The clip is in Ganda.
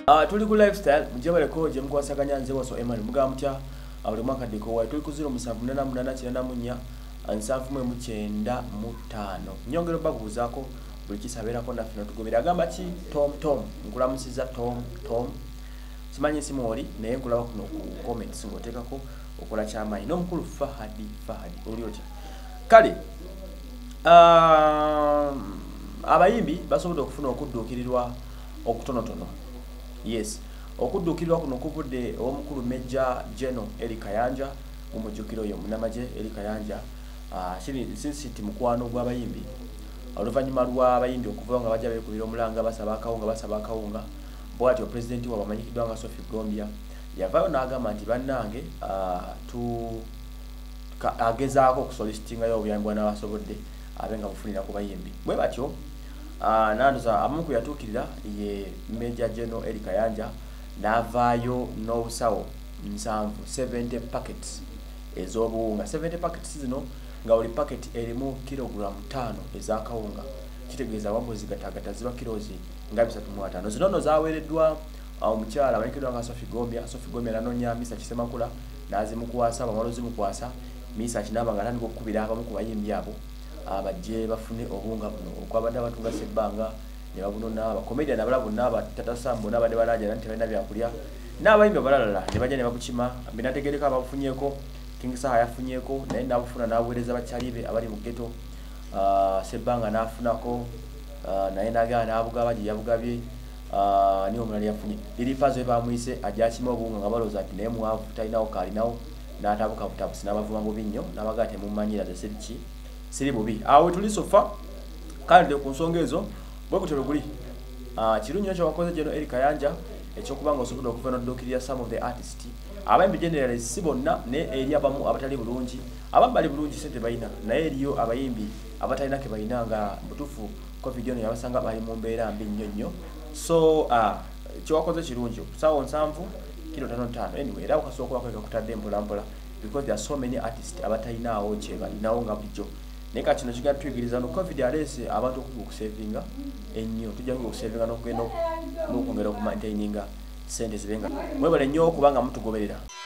Tuli ku lifestyle mjabale ko je mkwasaganya nze waso Emmanuel mugamutya abuli mwaka diko wa tuli ku 078894 ansafumwe mu 95 nyongero baguzaako buli kisaberako na fino tugobera agamba ki Tom nkulamusiza Tom simanyi simu oli naye nkulaba kuno ku comments ngotekako okola kyamayi n'omukulu Fahadi oli otya kale abayimbi basobola okufuna okudduukirirwa okutonotono. Yes, okudduukirirwa kuno kuvudde omukulu Major General Eli Kayanja mumujjukiro yo munamaje Eli Kayanja since mukwano gw'abayimbi oluvannyuma lw'abayimbi okuvuga nga bajja beekubira omulanga basaba akawunga bw'atyo president wabamanyikiddwa nga Sophie Gombia yavaayo n'agamba nti bannange agezaako okusolicitingayo obuyambwa n'abasobodde abenga bufunira ku bayimbi bwe batyo nanduza amuku yatuukirira ye Major General Eli Kayanja n'avaayo n'obusawo 70 packets ez'obuwunga 70 packets zino nga buli packet erimu kilogram 5 ez'akawunga kitegeeza wambuzi gatagata ziba kilozi nga 35 zino no zaweereddwa omukyala amanyikiddwa nga Sophie Gombia nanoonya Misa Kisemakula n'azimukwasa bamalozi mukwasa Misa kinaba nga tandika okukubira abamu ku bayimbi abo abajje bafune obunga buno okwabadde abatunga sebbanga ne babunona abakomedian abalabu n'aba Tata Sambo n'abadde balaja nanti balina byakulya n'abayimbi abalala ne bajja ne bakukima binategereka abafunyeeko King Saha yafunyeeko naye n'abufuna n'abuweereza bakyalibe abali mu ghetto sebbanga n'afunako naye n'agala n'abugaba gye yabugabye niyo omulala yafunye liripazo bamuyise ajakima obunga nga balooza nti naye muwavu talinawo kaalinawo n'atabuka butabusi n'abavuma bubi nnyo n'abagaa temumanyira ze siri bubi awo tuli sofa kandi ku nsonga ezo bwe kutero guli kirunyo kyo wakoze General Eli Kayanja ekyokubanga osobola okuva n'oddukirira some of the artists abayimbi generally si bonna ne eri abamu abatali bulungi abamu bali bulungi sente bayina naye eriyo abayimbi abatalina ke bayina nga butufu covid yono yabasanga bali mu mbeera mbi nnyo so kyowakoze kirungi sawa 7 kilo 5 anyway era ukasooka wakweka kutadde mpolampola because there are so many artists abatalinawo kye balinawo nga bulijjo naye kati kino kigenda tuyigiriza no covid alese abantu okusavinga ennyo tujja okusavinga n'okugenda n'okwongera okumaintaininga sente zibenga mwebale nnyo okubanga mutugoberera.